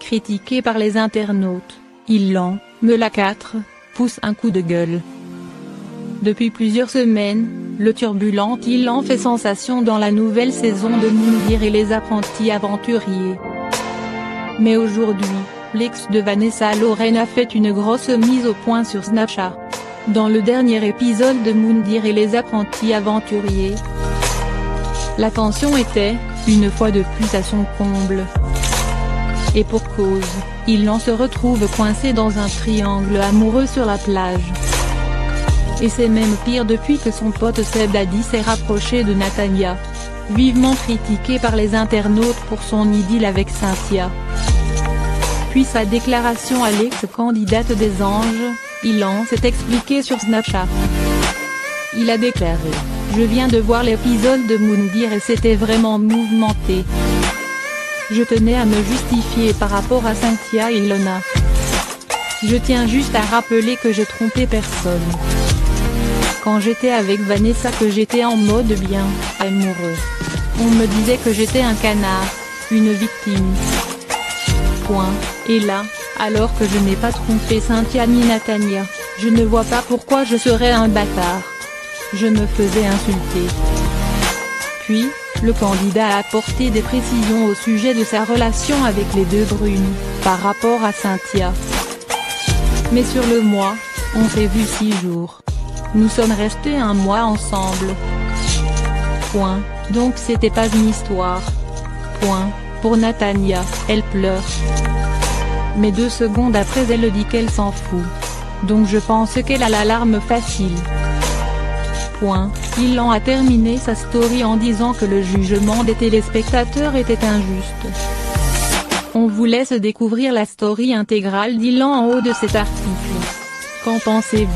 critiqué par les internautes, Ilan, Mela 4, pousse un coup de gueule. Depuis plusieurs semaines, le turbulent Ilan fait sensation dans la nouvelle saison de Moundir et les apprentis aventuriers. Mais aujourd'hui, l'ex de Vanessa Lorraine a fait une grosse mise au point sur Snapchat. Dans le dernier épisode de Moundir et les apprentis aventuriers, la tension était, une fois de plus à son comble. Et pour cause, Ilan se retrouve coincé dans un triangle amoureux sur la plage. Et c'est même pire depuis que son pote Seb Daddy s'est rapproché de Natania. Vivement critiqué par les internautes pour son idylle avec Cynthia. Puis sa déclaration à l'ex-candidate des Anges, Ilan s'est expliqué sur Snapchat. Il a déclaré: « Je viens de voir l'épisode de Moundir et c'était vraiment mouvementé. Je tenais à me justifier par rapport à Cynthia et Ilona. Je tiens juste à rappeler que j'ai trompé personne. Quand j'étais avec Vanessa que j'étais en mode bien, amoureux. On me disait que j'étais un canard, une victime. Point. Et là, alors que je n'ai pas trompé Cynthia ni Natania, je ne vois pas pourquoi je serais un bâtard. Je me faisais insulter. » Puis, le candidat a apporté des précisions au sujet de sa relation avec les deux brunes, par rapport à Cynthia. « Mais sur le mois, on s'est vu 6 jours. Nous sommes restés 1 mois ensemble. Point. Donc c'était pas une histoire. Point. Pour Natania, elle pleure. Mais 2 secondes après elle dit qu'elle s'en fout. Donc je pense qu'elle a la larme facile. Point. Ilan a terminé sa story en disant que le jugement des téléspectateurs était injuste. On vous laisse découvrir la story intégrale d'Ilan en haut de cet article. Qu'en pensez-vous ?